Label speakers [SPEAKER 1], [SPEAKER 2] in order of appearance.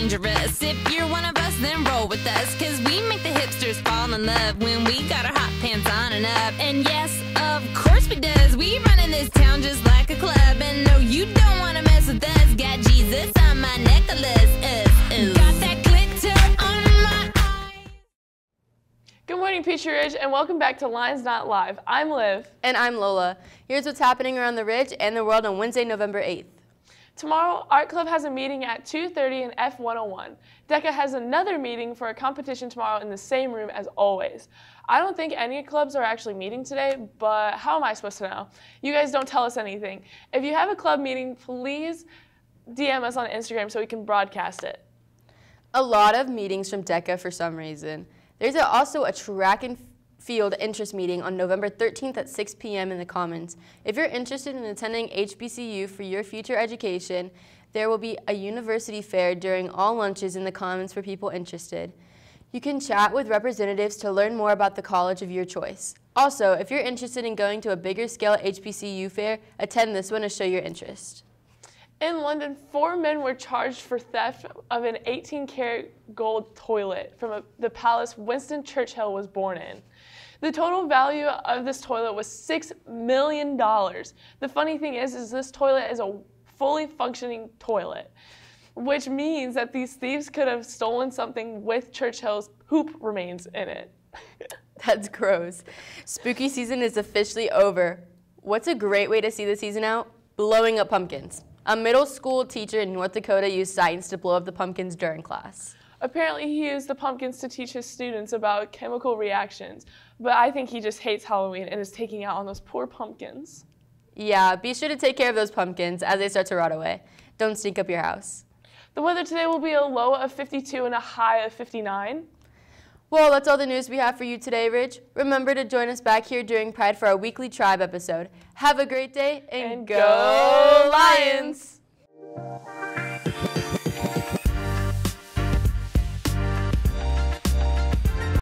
[SPEAKER 1] dangerous. If you're one of us, then roll with us, cause we make the hipsters fall in love when we got our hot pants on and up. And yes, of course we does. We run in this town just like a club. And no, you don't wanna mess with us. Got Jesus on my necklace. Got that glitter on my eye.
[SPEAKER 2] Good morning, Peachtree Ridge, and welcome back to Lions Not Live. I'm Liv.
[SPEAKER 3] And I'm Lola. Here's what's happening around the Ridge and the world on Wednesday, November 8th.
[SPEAKER 2] Tomorrow, Art Club has a meeting at 2:30 in F101. DECA has another meeting for a competition tomorrow in the same room as always. I don't think any clubs are actually meeting today, but how am I supposed to know? You guys don't tell us anything. If you have a club meeting, please DM us on Instagram so we can broadcast it.
[SPEAKER 3] A lot of meetings from DECA for some reason. There's also a track and field interest meeting on November 13th at 6 p.m. in the Commons. If you're interested in attending HBCU for your future education, there will be a university fair during all lunches in the Commons for people interested. You can chat with representatives to learn more about the college of your choice. Also, if you're interested in going to a bigger scale HBCU fair, attend this one to show your interest.
[SPEAKER 2] In London, 4 men were charged for theft of an 18-karat gold toilet from the palace Winston Churchill was born in. The total value of this toilet was $6 million. The funny thing is this toilet is a fully functioning toilet, which means that these thieves could have stolen something with Churchill's poop remains in it.
[SPEAKER 3] That's gross. Spooky season is officially over. What's a great way to see the season out? Blowing up pumpkins. A middle school teacher in North Dakota used science to blow up the pumpkins during class.
[SPEAKER 2] Apparently he used the pumpkins to teach his students about chemical reactions, but I think he just hates Halloween and is taking out on those poor pumpkins.
[SPEAKER 3] Yeah, be sure to take care of those pumpkins as they start to rot away. Don't stink up your house.
[SPEAKER 2] The weather today will be a low of 52 and a high of 59.
[SPEAKER 3] Well, that's all the news we have for you today, Ridge. Remember to join us back here during Pride for our weekly Tribe episode. Have a great day and go Lions!